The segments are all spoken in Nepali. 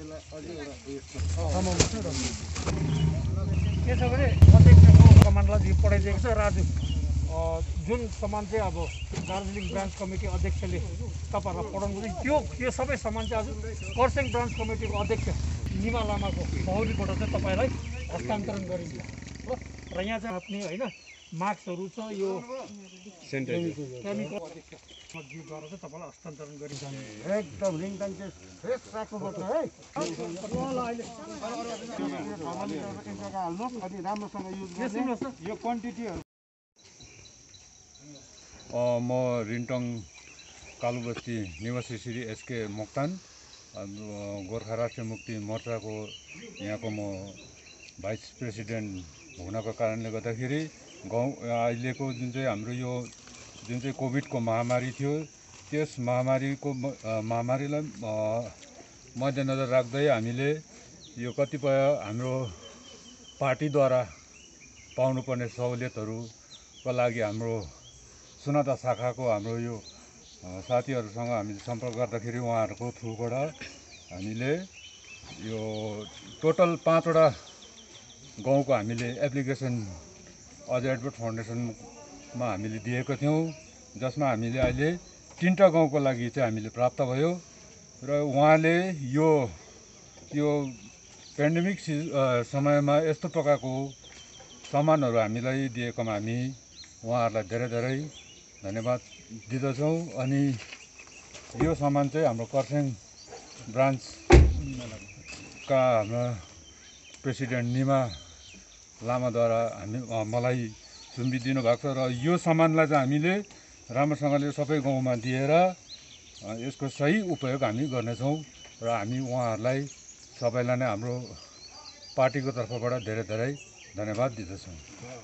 के छ भने अध्यक्षको कमान्डलाई पठाइदिएको छ राजु जुन सामान चाहिँ अब दार्जिलिङ ब्रान्च कमिटी अध्यक्षले तपाईँहरूलाई पठाउनु त्यो सबै सामान चाहिँ आज खरसाङ ब्रान्च कमिटीको अध्यक्ष निमा लामाको बाहुलीबाट चाहिँ तपाईँलाई हस्तान्तरण गरिन्छ र यहाँ चाहिँ आफ्नै होइन मास्कहरू छ यो केमिकल अध्यक्षद्वारा चाहिँ तपाईँलाई हस्तान्तरण गरिन्छ एकदम रिङटाङ चाहिँ फ्रेस राख्नुपर्छ है अलि राम्रोसँग युज गर्नुहोस् यो क्वान्टिटीहरू म रिङटाङ कालुबस्ती निवासी श्री एसके मोक्तान गोर्खा राष्ट्रिय मुक्ति मोर्चाको यहाँको म भाइस प्रेसिडेन्ट हुनको कारणले गर्दाखेरि गाउँ अहिलेको जुन चाहिँ हाम्रो यो जुन चाहिँ कोभिडको महामारी थियो त्यस महामारीलाई मध्यनजर राख्दै हामीले यो कतिपय हाम्रो पार्टीद्वारा पाउनुपर्ने सहुलियतहरूको लागि हाम्रो सुनादा शाखाको हाम्रो यो साथीहरूसँग हामीले सम्पर्क गर्दाखेरि उहाँहरूको थ्रुबाट हामीले यो टोटल 5वटा गाउँको हामीले एप्लिकेसन अजय एडवर्ड फाउन्डेसनमा हामीले दिएको थियौँ जसमा हामीले अहिले 3टा गाउँको लागि चाहिँ हामीले प्राप्त भयो र उहाँले यो पेन्डेमिक समयमा यस्तो प्रकारको सामानहरू हामीलाई दिएकोमा हामी उहाँहरूलाई धेरै धेरै धन्यवाद दिँदछौँ। अनि यो सामान चाहिँ हाम्रो खरसाङ ब्रान्चका हाम्रो प्रेसिडेन्ट निमा लामाद्वारा मलाई सुम्पिदिनु भएको छ र यो सामानलाई चाहिँ हामीले राम्रोसँगले सबै गाउँमा दिएर यसको सही उपयोग हामी गर्नेछौँ र हामी उहाँहरूलाई सबैलाई नै हाम्रो पार्टीको तर्फबाट धेरै धेरै धन्यवाद दिँदछौँ।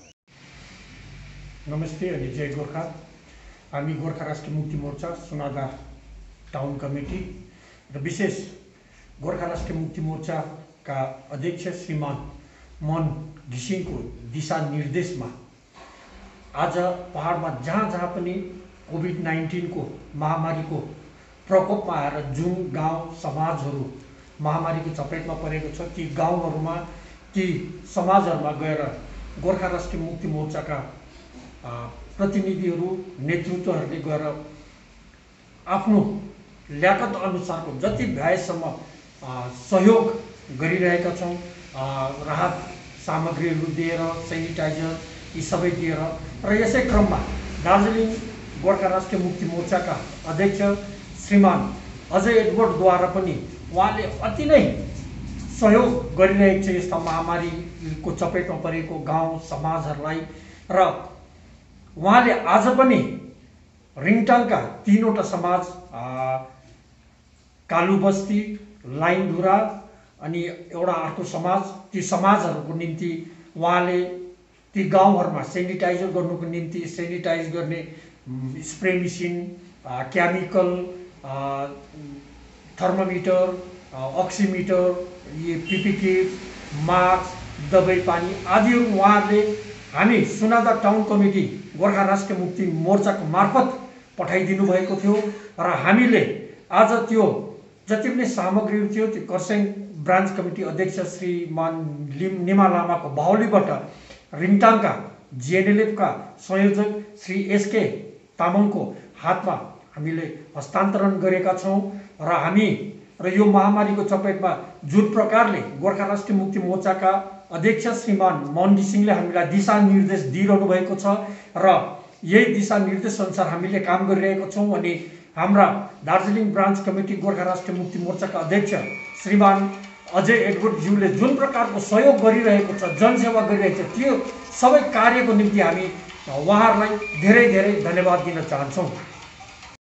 नमस्ते अनि जय गोर्खा। हामी गोर्खा राष्ट्रिय मुक्ति मोर्चा सुनादा टाउन कमिटी र विशेष गोर्खा राष्ट्रिय मुक्ति मोर्चाका अध्यक्ष श्रीमान मन घिसिङको दिशा निर्देशमा आज पहाडमा जहाँ पनि कोभिड-19 को महामारीको प्रकोपमा आएर जुन गाउँ समाजहरू महामारीको चपेटमा परेको छ ती गाउँहरूमा ती समाजहरूमा गएर गोर्खा राष्ट्रिय मुक्ति मोर्चाका प्रतिनिधिहरू नेतृत्वहरूले गएर आफ्नो ल्याकत अनुसारको जति भ्याएसम्म सहयोग गरिरहेका छौँ। राहत सामग्रीहरू दिएर सेनिटाइजर यी सबै दिएर र यसै क्रममा दार्जिलिङ गोर्खा राष्ट्रिय मुक्ति मोर्चाका अध्यक्ष श्रीमान अजय एडवर्डद्वारा पनि उहाँले अति नै सहयोग गरिरहेको छ यस्ता महामारीको चपेटमा परेको गाउँ समाजहरूलाई र उहाँले आज पनि रिङटाङका 3वटा समाज कालुबस्ती लाइनधुरा अनि एउटा अर्को समाज ती समाजहरूको निम्ति उहाँले ती गाउँहरूमा सेनिटाइजर गर्नुको निम्ति सेनिटाइज गर्ने spray machine chemical thermometer oximeter ये पिपी किट मास्क दबाई पानी आदिहरू उहाँहरूले हामी सुनादा टाउन कमिटी गोर्खा राष्ट्रिय मुक्ति मोर्चाको मार्फत पठाइदिनु भएको थियो र हामीले आज त्यो जति पनि सामग्रीहरू थियो त्यो खरसाङ ब्रान्च कमिटी अध्यक्ष श्रीमान निमा लामाको बाहुलीबाट रिङटाङका जिएनएलएफका संयोजक श्री एसके तामाङको हातमा हामीले हस्तान्तरण गरेका छौँ र हामी र यो महामारीको चपेटमा जुन प्रकारले गोर्खा राष्ट्रिय मुक्ति मोर्चाका अध्यक्ष श्रीमान मन घिसिङले हामीलाई दिशा निर्देश दिइरहनु भएको छ र यही दिशा निर्देश अनुसार हामीले काम गरिरहेका छौँ। अनि हाम्रा दार्जिलिङ ब्रान्च कमिटी गोर्खा राष्ट्रिय मुक्ति मोर्चाका अध्यक्ष श्रीमान अजय एडवर्डज्यूले जुन प्रकारको सहयोग गरिरहेको छ जनसेवा गरिरहेको छ त्यो सबै कार्यको निम्ति हामी उहाँहरूलाई धेरै धेरै धन्यवाद दिन चाहन्छौँ।